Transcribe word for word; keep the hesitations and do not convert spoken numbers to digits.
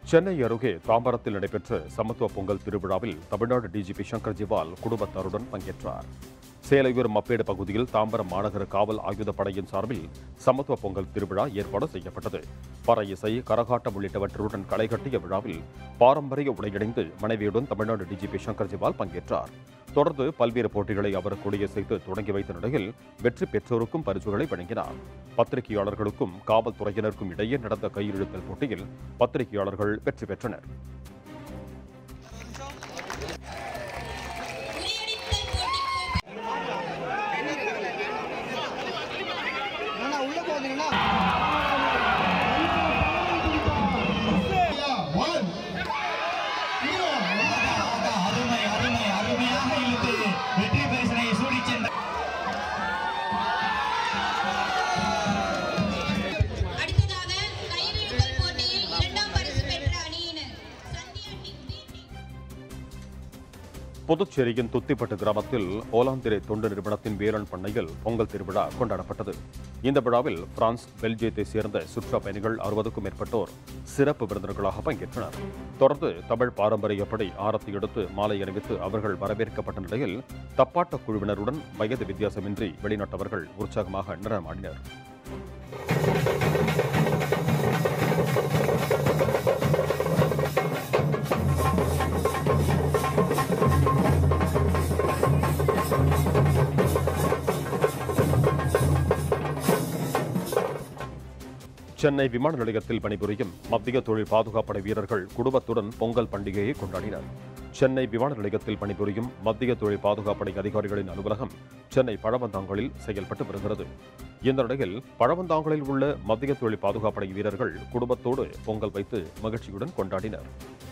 சென்னை அருகே தாம்பரத்தில் நடைபெற்ற சமத்துவ பொங்கல் திருவிழாவில் தமிழ்நாடு டிஜிபி சங்கர்ஜிவால் குடும்பத்தாருடன் பங்கேற்றார். சேலையூர் மப்பேடு பகுதியில் தாம்பரம் மாநகர காவல் ஆயுதப்படையின் சார்பில் சமத்துவ பொங்கல் திருவிழா ஏற்பாடு செய்யப்பட்டது. பறை இசை, கரகாட்டம் உள்ளிட்டவற்றுடன் களைகட்டிய விழாவில் பாரம்பரிய உடையணிந்து மனைவியுடன் தமிழ்நாடு டிஜிபி சங்கர்ஜிவால் பங்கேற்றார். தொடர்ந்து பல்வேறு போட்டிகளை அவர் கொடியசைத்து தொடங்கி வைத்த நிலையில் வெற்றி பெற்றோருக்கும் பரிசுகளை வழங்கினார். பத்திரிகையாளர்களுக்கும் காவல்துறையினருக்கும் இடையே நடந்த கையெழுத்தல் போட்டியில் பத்திரிகையாளர்கள் வெற்றி பெற்றனர். புதுச்சேரியின் துத்திப்பட்டு கிராமத்தில் ஓலாந்திரை தொண்டு நிறுவனத்தின் வேளாண் பண்ணையில் பொங்கல் திருவிழா கொண்டாடப்பட்டது. இந்த விழாவில் பிரான்ஸ், பெல்ஜியத்தை சேர்ந்த சுற்றுலா பயணிகள் அறுபதுக்கும் மேற்பட்டோர் சிறப்பு விருந்தினர்களாக பங்கேற்றனர். தொடர்ந்து தமிழ் பாரம்பரியப்படி ஆரத்தி எடுத்து மாலை அணிவித்து அவர்கள் வரவேற்கப்பட்ட நிலையில் தப்பாட்ட குழுவினருடன் வயது வித்தியாசமின்றி வெளிநாட்டவர்கள் உற்சாகமாக நடனமாடினர். சென்னை விமான நிலையத்தில் பணிபுரியும் மத்திய தொழில் பாதுகாப்படை வீரர்கள் குடும்பத்துடன் பொங்கல் பண்டிகையை கொண்டாடினர். சென்னை விமான நிலையத்தில் பணிபுரியும் மத்திய தொழில் பாதுகாப்படை அதிகாரிகளின் அலுவலகம் சென்னை பழவந்தாங்கலில் செயல்பட்டு வருகிறது. இந்த நிலையில் பழவந்தாங்கலில் உள்ள மத்திய தொழில் பாதுகாப்படை வீரர்கள் குடும்பத்தோடு பொங்கல் வைத்து மகிழ்ச்சியுடன் கொண்டாடினர்.